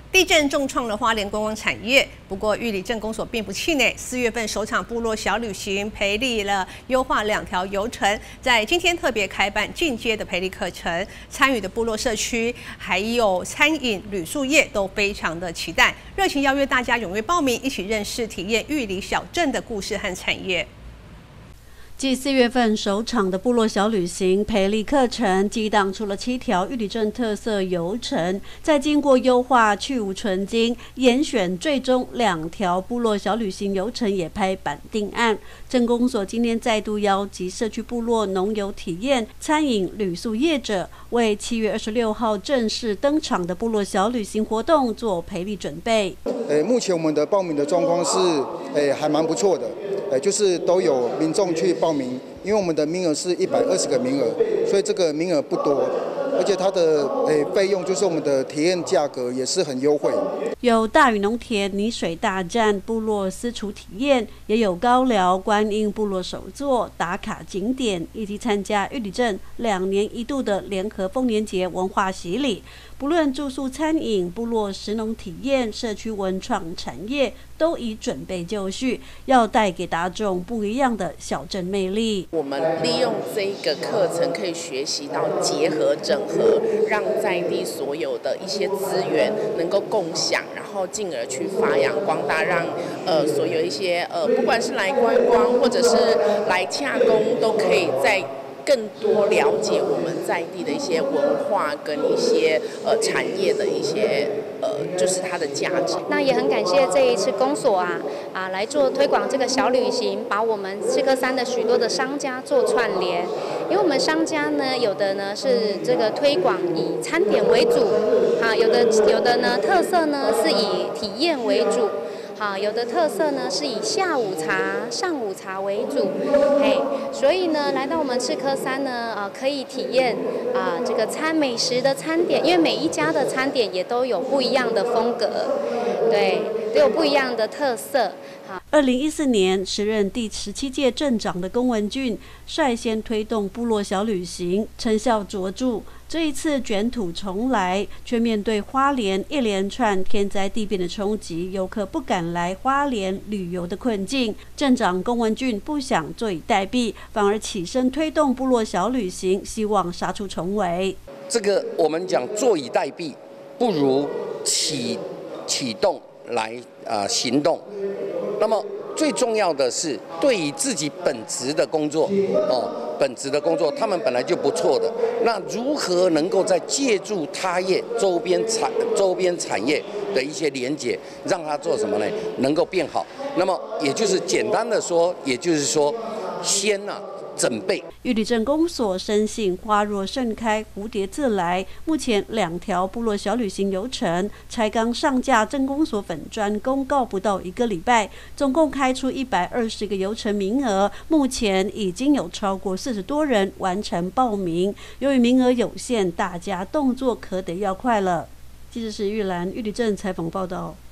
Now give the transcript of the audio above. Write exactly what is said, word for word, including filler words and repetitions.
地震重创了花莲观光产业，不过玉里镇公所并不气馁。四月份首场部落小旅行培力了优化两条游程，在今天特别开办进阶的培力课程，参与的部落社区还有餐饮、旅宿业都非常的期待，热情邀约大家踊跃报名，一起认识、体验玉里小镇的故事和产业。 继四月份首场的部落小旅行培力课程，激荡出了七条玉里镇特色游程，再经过优化去无存精，严选最终两条部落小旅行游程也拍板定案。镇公所今天再度邀集社区部落农游体验、餐饮、旅宿业者，为七月二十六号正式登场的部落小旅行活动做培力准备。 呃，目前我们的报名的状况是，呃，还蛮不错的。 呃，就是都有民众去报名，因为我们的名额是一百二十个名额，所以这个名额不多，而且它的呃费用就是我们的体验价格也是很优惠。 有大屿农田泥水大战、部落私厨体验，也有高寮观音部落手作打卡景点，以及参加玉里镇两年一度的联合丰年节文化洗礼。不论住宿、餐饮、部落食农体验、社区文创产业，都已准备就绪，要带给大众不一样的小镇魅力。 我们利用这一个课程，可以学习到结合整合，让在地所有的一些资源能够共享，然后进而去发扬光大，让呃所有一些呃不管是来观光或者是来洽公，都可以在 更多了解我们在地的一些文化跟一些呃产业的一些呃，就是它的价值。 那也很感谢这一次公所啊啊来做推广这个小旅行，把我们赤科山的许多的商家做串联。因为我们商家呢，有的呢是这个推广以餐点为主，啊，有的有的呢特色呢是以体验为主。 好，有的特色呢是以下午茶、上午茶为主，嘿，所以呢，来到我们赤科山呢，呃，可以体验啊、呃、这个餐美食的餐点，因为每一家的餐点也都有不一样的风格，对，都有不一样的特色。 二零一四年，时任第十七届镇长的龚文俊率先推动部落小旅行，成效卓著。这一次卷土重来，却面对花莲一连串天灾地变的冲击，游客不敢来花莲旅游的困境。镇长龚文俊不想坐以待毙，反而起身推动部落小旅行，希望杀出重围。 这个我们讲坐以待毙，不如启启动来啊、呃、行动。 那么最重要的是，对于自己本职的工作，哦，本职的工作，他们本来就不错的。那如何能够在借助他业周边产周边产业的一些连结，让它做什么呢？能够变好。那么也就是简单的说，也就是说，先呐、啊。 准备。 玉里镇公所深信花若盛开，蝴蝶自来。目前两条部落小旅行游程才刚上架镇公所粉专公告不到一个礼拜，总共开出一百二十个游程名额，目前已经有超过四十多人完成报名。由于名额有限，大家动作可得要快了。记者是玉兰玉里镇采访报道。